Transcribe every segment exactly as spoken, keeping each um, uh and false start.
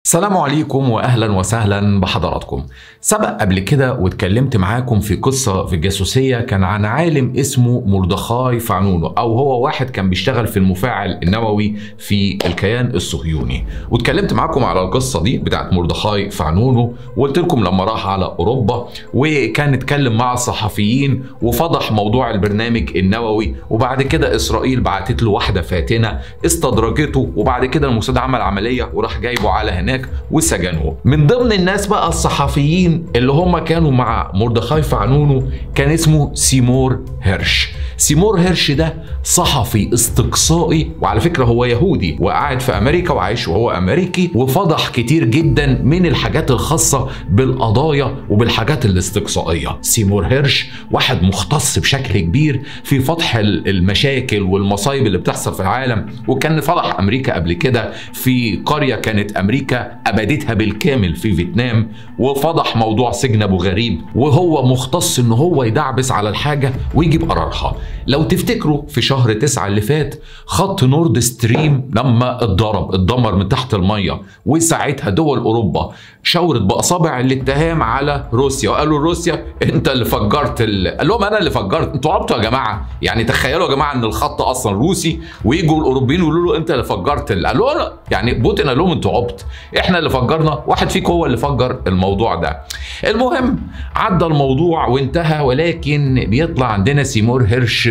السلام عليكم واهلا وسهلا بحضراتكم. سبق قبل كده واتكلمت معاكم في قصة في الجاسوسية كان عن عالم اسمه مردخاي فعنونو، او هو واحد كان بيشتغل في المفاعل النووي في الكيان الصهيوني، واتكلمت معاكم على القصة دي بتاعت مردخاي فعنونو، وقلت لكم لما راح على اوروبا وكان اتكلم مع الصحفيين وفضح موضوع البرنامج النووي، وبعد كده اسرائيل بعتت له واحدة فاتنة استدرجته، وبعد كده الموساد عمل عملية وراح جايبه على هناك وسجنوه. من ضمن الناس بقى الصحفيين اللي هم كانوا مع مردخاي فعنونو كان اسمه سيمور هيرش. سيمور هيرش ده صحفي استقصائي، وعلى فكرة هو يهودي وقاعد في أمريكا وعايش وهو أمريكي، وفضح كتير جدا من الحاجات الخاصة بالقضايا وبالحاجات الاستقصائية. سيمور هيرش واحد مختص بشكل كبير في فضح المشاكل والمصايب اللي بتحصل في العالم، وكان فضح أمريكا قبل كده في قرية كانت أمريكا أبادتها بالكامل في فيتنام، وفضح موضوع سجن أبو غريب، وهو مختص إن هو يدعبس على الحاجة ويجيب قرارها. لو تفتكروا في شهر تسعة اللي فات خط نورد ستريم لما اتضرب اتدمر من تحت المية، وساعتها دول أوروبا شاورت بأصابع الاتهام على روسيا، وقالوا روسيا أنت اللي فجرت ال... قال لهم أنا اللي فجرت، أنتوا عبطوا يا جماعة، يعني تخيلوا يا جماعة إن الخط أصلا روسي ويجوا الأوروبيين يقولوا له أنت اللي فجرت ال... قالوا له يعني بوتين قال لهم أنتوا عبط، إحنا اللي فجرنا، واحد فيكم هو اللي فجر الموضوع ده. المهم عدى الموضوع وانتهى، ولكن بيطلع عندنا سيمور هيرش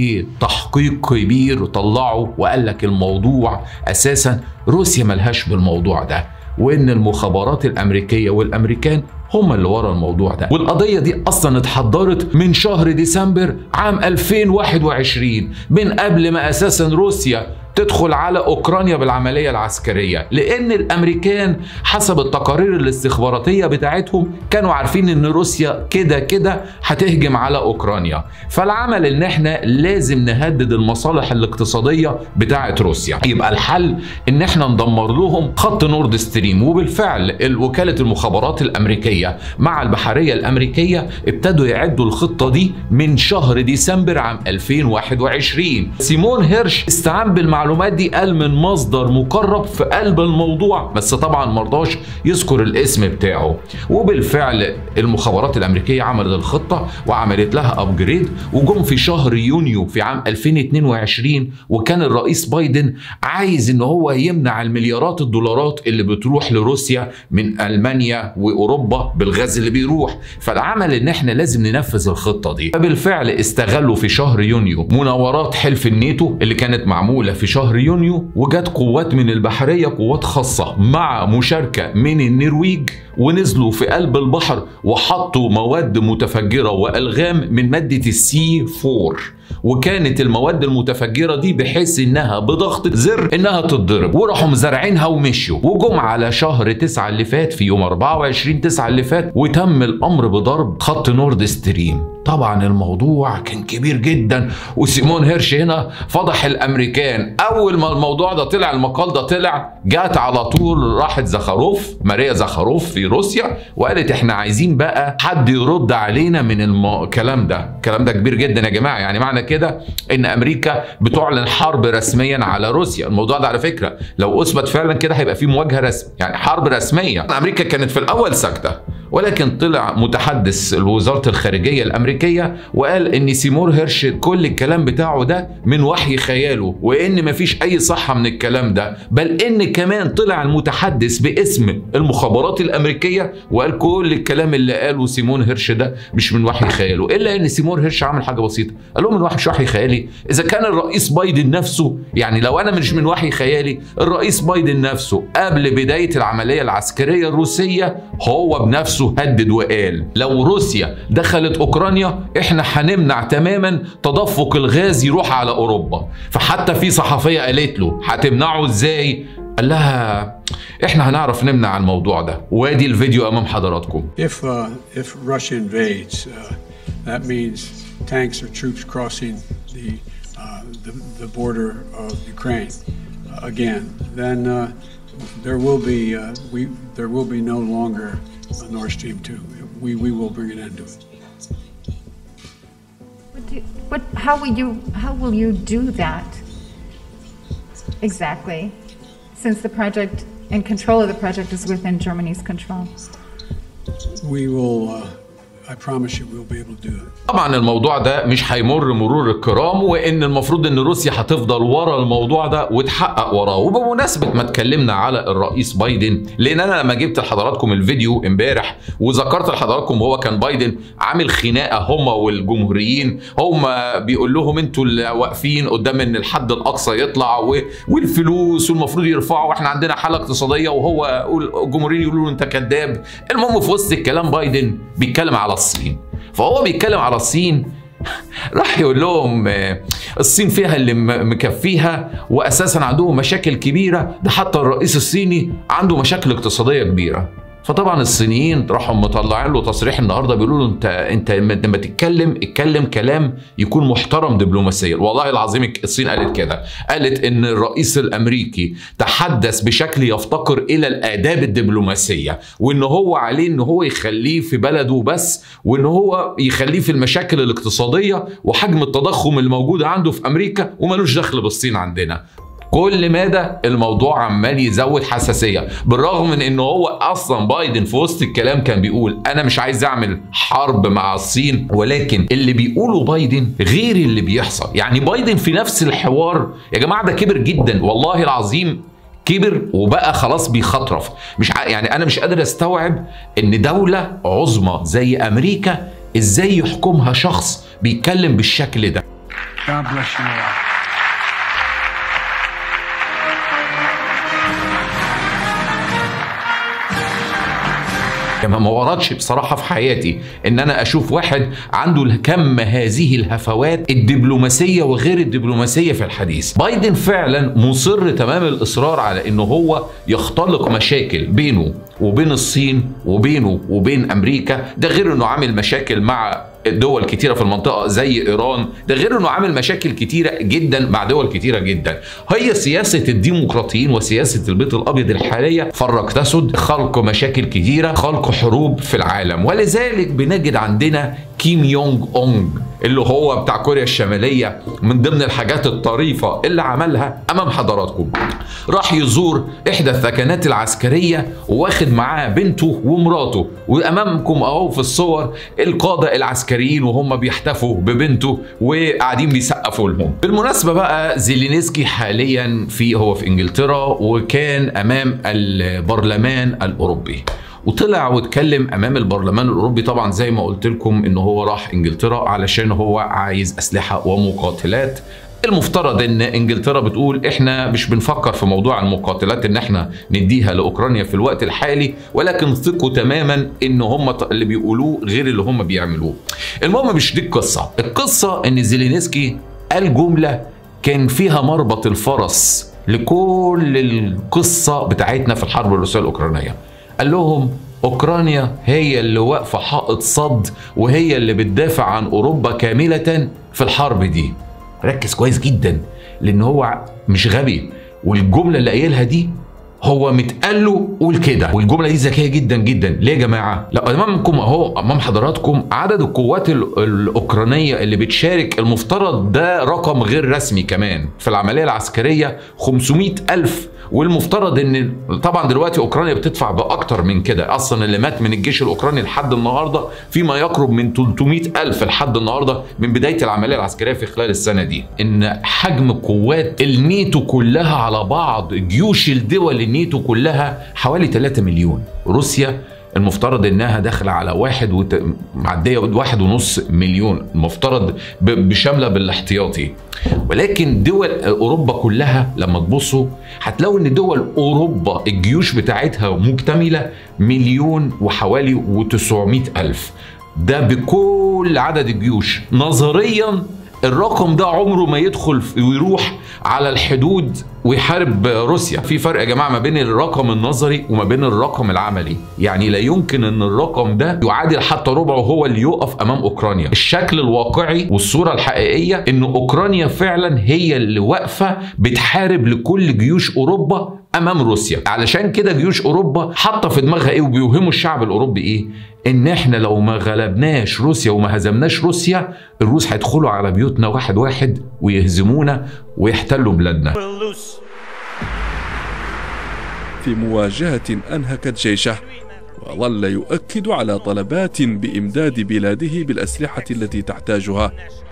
بتحقيق كبير وطلعه وقال لك الموضوع اساسا روسيا ملهاش بالموضوع ده، وان المخابرات الامريكيه والامريكان هم اللي ورا الموضوع ده، والقضيه دي اصلا اتحضرت من شهر ديسمبر عام ألفين وواحد وعشرين، من قبل ما اساسا روسيا تدخل على اوكرانيا بالعمليه العسكريه، لان الامريكان حسب التقارير الاستخباراتيه بتاعتهم كانوا عارفين ان روسيا كده كده هتهجم على اوكرانيا، فالعمل ان احنا لازم نهدد المصالح الاقتصاديه بتاعه روسيا، يبقى الحل ان احنا ندمر لهم خط نورد ستريم. وبالفعل وكاله المخابرات الامريكيه مع البحريه الامريكيه ابتدوا يعدوا الخطه دي من شهر ديسمبر عام ألفين وواحد وعشرين. سيمون هيرش استعان بالمعلومات المعلومات دي قال من مصدر مقرب في قلب الموضوع، بس طبعا مرضاش يذكر الاسم بتاعه. وبالفعل المخابرات الامريكيه عملت الخطه وعملت لها ابجريد، وجم في شهر يونيو في عام ألفين واتنين وعشرين وكان الرئيس بايدن عايز ان هو يمنع المليارات الدولارات اللي بتروح لروسيا من المانيا واوروبا بالغاز اللي بيروح، فالعمل ان احنا لازم ننفذ الخطه دي. فبالفعل استغلوا في شهر يونيو مناورات حلف الناتو اللي كانت معموله في شهر يونيو، وجت قوات من البحرية، قوات خاصة مع مشاركة من النرويج، ونزلوا في قلب البحر وحطوا مواد متفجرة وألغام من مادة السي فور، وكانت المواد المتفجرة دي بحيث انها بضغط زر انها تتضرب، وراحوا مزرعينها ومشيوا. وجم على شهر تسعة اللي فات في يوم أربعة وعشرين تسعة اللي فات وتم الامر بضرب خط نورد ستريم. طبعا الموضوع كان كبير جدا، وسيمون هيرش هنا فضح الامريكان. اول ما الموضوع ده طلع، المقال ده طلع، جات على طول راحت زخاروف ماريا زخاروف في روسيا وقالت احنا عايزين بقى حد يرد علينا من الكلام ده. الكلام ده كبير جدا يا جماعه، يعني معنى كده ان امريكا بتعلن حرب رسميا على روسيا. الموضوع ده على فكره لو اثبت فعلا كده هيبقى في مواجهه رسميه، يعني حرب رسميه. امريكا كانت في الاول ساكته، ولكن طلع متحدث وزاره الخارجيه الامريكيه وقال ان سيمور هيرش كل الكلام بتاعه ده من وحي خياله، وان مفيش اي صحه من الكلام ده، بل ان كمان طلع المتحدث باسم المخابرات الامريكيه وقال كل الكلام اللي قاله سيمون هيرش ده مش من وحي خياله. الا ان سيمور هيرش عمل حاجه بسيطه، قال لهم من وحي مش وحي خيالي. اذا كان الرئيس بايدن نفسه، يعني لو انا مش من وحي خيالي، الرئيس بايدن نفسه قبل بدايه العمليه العسكريه الروسيه هو بنفسه هدد وقال لو روسيا دخلت اوكرانيا احنا هنمنع تماما تدفق الغاز يروح على اوروبا. فحتى في صحفيه قالت له هتمنعه ازاي؟ قال لها احنا هنعرف نمنع الموضوع ده. وادي الفيديو امام حضراتكم. If uh, if Russia invades, uh, that means tanks or troops crossing the uh, the, the border of Ukraine uh, again. Then uh, there will be uh, we there will be no longer a Nord Stream two. We we will bring an end to it. What do you, what how will you how will you do that exactly? Since the project and control of the project is within Germany's control. We will, uh, I promise you we'll be able to do it. طبعا الموضوع ده مش هيمر مرور الكرام، وان المفروض ان روسيا هتفضل ورا الموضوع ده وتحقق وراه. وبمناسبه ما اتكلمنا على الرئيس بايدن، لان انا لما جبت لحضراتكم الفيديو امبارح وذكرت لحضراتكم هو كان بايدن عامل خناقه هم والجمهوريين، هم بيقول لهم انتوا اللي واقفين قدام ان الحد الاقصى يطلع والفلوس والمفروض يرفعوا واحنا عندنا حاله اقتصاديه، وهو الجمهوريين يقولوا له انت كذاب. المهم في وسط الكلام بايدن بيتكلم على الصين، فهو بيتكلم على الصين راح يقول لهم الصين فيها اللي مكفيها واساسا عندهم مشاكل كبيره، ده حتى الرئيس الصيني عنده مشاكل اقتصاديه كبيره. فطبعا الصينيين راحوا مطلعين له تصريح النهارده بيقولوا له انت انت لما تتكلم اتكلم كلام يكون محترم دبلوماسيا. والله العظيم الصين قالت كده، قالت ان الرئيس الامريكي تحدث بشكل يفتقر الى الاداب الدبلوماسيه، وان هو عليه ان هو يخليه في بلده بس، وان هو يخليه في المشاكل الاقتصاديه وحجم التضخم الموجود عنده في امريكا ومالوش دخل بالصين عندنا. كل مدى الموضوع عمال يزود حساسيه، بالرغم من ان هو اصلا بايدن في وسط الكلام كان بيقول انا مش عايز اعمل حرب مع الصين، ولكن اللي بيقوله بايدن غير اللي بيحصل. يعني بايدن في نفس الحوار يا جماعه ده كبر جدا، والله العظيم كبر وبقى خلاص بيخطرف. مش ع... يعني انا مش قادر استوعب ان دوله عظمى زي امريكا ازاي يحكمها شخص بيتكلم بالشكل ده. God bless you all. ما وردش بصراحة في حياتي ان انا اشوف واحد عنده كم هذه الهفوات الدبلوماسية وغير الدبلوماسية في الحديث. بايدن فعلا مصر تمام الاصرار على انه هو يختلق مشاكل بينه وبين الصين وبينه وبين امريكا، ده غير انه عامل مشاكل مع دول كتيرة في المنطقة زي إيران، ده غير أنه عامل مشاكل كتيرة جدا مع دول كتيرة جدا. هي سياسة الديمقراطيين وسياسة البيت الأبيض الحالية فرق تسد، خلق مشاكل كتيرة، خلق حروب في العالم. ولذلك بنجد عندنا كيم يونغ أونغ اللي هو بتاع كوريا الشمالية، من ضمن الحاجات الطريفة اللي عملها أمام حضراتكم راح يزور إحدى الثكنات العسكرية واخد معاه بنته ومراته، وأمامكم أهو في الصور القادة العسكريين وهم بيحتفوا ببنته وقاعدين بيسقفوا لهم. بالمناسبة بقى زيلينسكي حاليا في هو في إنجلترا، وكان أمام البرلمان الأوروبي وطلع واتكلم امام البرلمان الاوروبي. طبعا زي ما قلت لكم ان هو راح انجلترا علشان هو عايز اسلحه ومقاتلات. المفترض ان انجلترا بتقول احنا مش بنفكر في موضوع المقاتلات ان احنا نديها لاوكرانيا في الوقت الحالي، ولكن ثقوا تماما ان هم اللي بيقولوه غير اللي هم بيعملوه. المهم مش دي القصه، القصه ان زيلينسكي قال جمله كان فيها مربط الفرس لكل القصه بتاعتنا في الحرب الروسيه الاوكرانيه. قال لهم اوكرانيا هي اللي واقفه حائط صد وهي اللي بتدافع عن اوروبا كامله في الحرب دي. ركز كويس جدا لان هو مش غبي، والجمله اللي قايلها دي هو متقال له قول كده، والجمله دي ذكيه جدا جدا. ليه يا جماعه؟ لو امامكم اهو امام حضراتكم عدد القوات الاوكرانيه اللي بتشارك، المفترض ده رقم غير رسمي كمان في العمليه العسكريه خمسمائة ألف، والمفترض ان طبعا دلوقتي اوكرانيا بتدفع باكتر من كده. اصلا اللي مات من الجيش الاوكراني لحد النهارده فيما يقرب من ثلاثمائة ألف لحد النهارده من بدايه العمليه العسكريه في خلال السنه دي. ان حجم قوات الناتو كلها على بعض، جيوش الدول الناتو كلها حوالي ثلاثة مليون. روسيا المفترض انها داخله على واحد وت... معديه واحد ونص مليون المفترض ب... بشامله بالاحتياطي. ولكن دول اوروبا كلها لما تبصوا هتلاقوا ان دول اوروبا الجيوش بتاعتها مكتمله مليون وحوالي وتسعمائة الف، ده بكل عدد الجيوش. نظريا الرقم ده عمره ما يدخل ويروح على الحدود ويحارب روسيا. في فرق يا جماعه ما بين الرقم النظري وما بين الرقم العملي، يعني لا يمكن ان الرقم ده يعادل حتى ربعه هو اللي يقف امام اوكرانيا. الشكل الواقعي والصوره الحقيقيه ان اوكرانيا فعلا هي اللي واقفه بتحارب لكل جيوش اوروبا امام روسيا. علشان كده جيوش اوروبا حاطه في دماغها ايه وبيوهموا الشعب الاوروبي ايه؟ ان احنا لو ما غلبناش روسيا وما هزمناش روسيا، الروس هيدخلوا على بيوتنا واحد واحد ويهزمونا ويحتلوا بلادنا. في مواجهة أنهكت جيشه، وظل يؤكد على طلبات بإمداد بلاده بالأسلحة التي تحتاجها.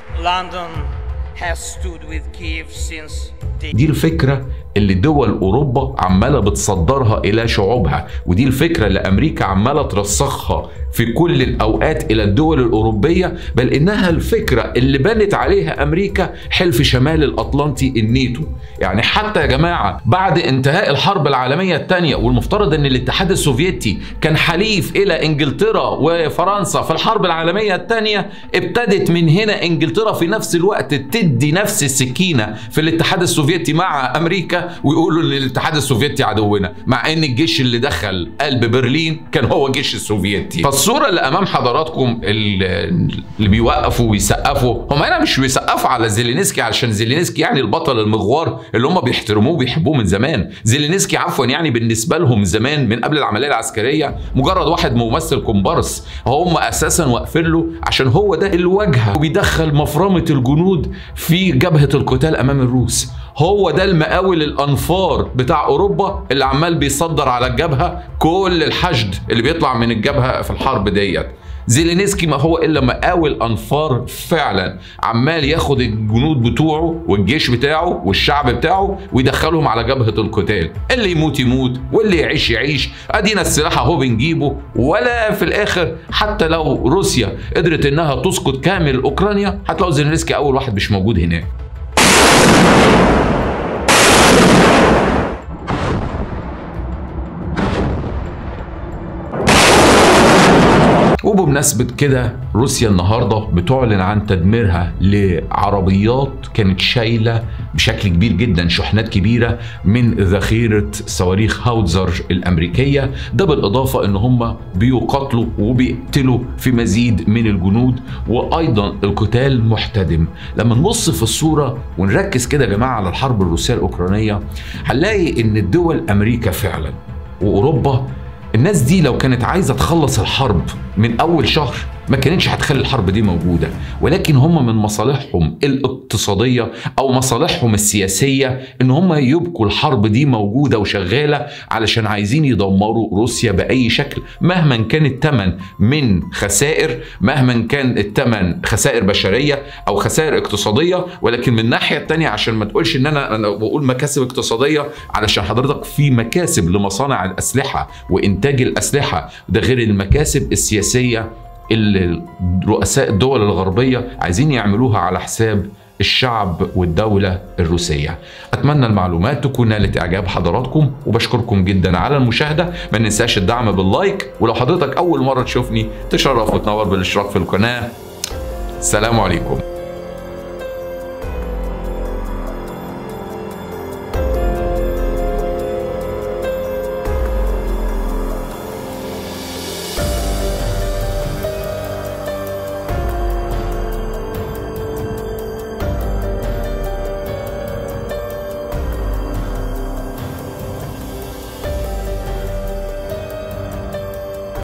دي الفكرة اللي دول أوروبا عمالة بتصدرها إلى شعوبها، ودي الفكرة اللي أمريكا عمالة ترسخها في كل الأوقات إلى الدول الأوروبية، بل إنها الفكرة اللي بنت عليها أمريكا حلف شمال الأطلنطي الناتو. يعني حتى يا جماعة بعد انتهاء الحرب العالمية الثانية، والمفترض أن الاتحاد السوفيتي كان حليف إلى إنجلترا وفرنسا في الحرب العالمية الثانية، ابتدت من هنا إنجلترا في نفس الوقت تدي نفس السكينة في الاتحاد السوفيتي مع أمريكا، ويقولوا ان الاتحاد السوفيتي عدونا، مع ان الجيش اللي دخل قلب برلين كان هو الجيش السوفيتي. فالصوره اللي امام حضراتكم اللي بيوقفوا ويسقفوا، هم هنا مش بيسقفوا على زيلينسكي علشان زيلينسكي يعني البطل المغوار اللي هم بيحترموه وبيحبوه من زمان. زيلينسكي عفوا يعني بالنسبه لهم زمان من قبل العمليه العسكريه مجرد واحد ممثل كومبارس، هم اساسا واقفين له عشان هو ده الواجهه، وبيدخل مفرمه الجنود في جبهه القتال امام الروس. هو ده المقاول الانفار بتاع اوروبا اللي عمال بيصدر على الجبهه كل الحشد اللي بيطلع من الجبهه في الحرب ديت. زيلينسكي ما هو الا مقاول انفار فعلا، عمال ياخد الجنود بتوعه والجيش بتاعه والشعب بتاعه ويدخلهم على جبهه القتال، اللي يموت يموت واللي يعيش يعيش، ادينا السلاح اهو بنجيبه. ولا في الاخر حتى لو روسيا قدرت انها تسقط كامل اوكرانيا، هتلاقوا زيلينسكي اول واحد مش موجود هناك. وبمناسبة كده روسيا النهاردة بتعلن عن تدميرها لعربيات كانت شايلة بشكل كبير جدا شحنات كبيرة من ذخيرة صواريخ هاوتزر الأمريكية. ده بالإضافة إن هم بيقاتلوا وبيقتلوا في مزيد من الجنود، وأيضا القتال محتدم. لما نبص في الصورة ونركز كده يا جماعة على الحرب الروسية الأوكرانية، هنلاقي إن الدول أمريكا فعلا وأوروبا، الناس دي لو كانت عايزة تخلص الحرب من أول شهر ما كانتش هتخلي الحرب دي موجودة، ولكن هم من مصالحهم الاقتصادية أو مصالحهم السياسية إن هم يبقوا الحرب دي موجودة وشغالة، علشان عايزين يدمروا روسيا بأي شكل، مهما كان الثمن من خسائر، مهما كان الثمن خسائر بشرية أو خسائر اقتصادية. ولكن من الناحية التانية عشان ما تقولش إن أنا أنا بقول مكاسب اقتصادية، علشان حضرتك في مكاسب لمصانع الأسلحة وإنتاج الأسلحة، ده غير المكاسب السياسية اللي رؤساء الدول الغربية عايزين يعملوها على حساب الشعب والدولة الروسية. أتمنى المعلومات تكون نالت إعجاب حضراتكم، وبشكركم جدا على المشاهدة. ما ننساش الدعم باللايك، ولو حضرتك أول مرة تشوفني تشرف وتنور بالاشتراك في القناة. السلام عليكم.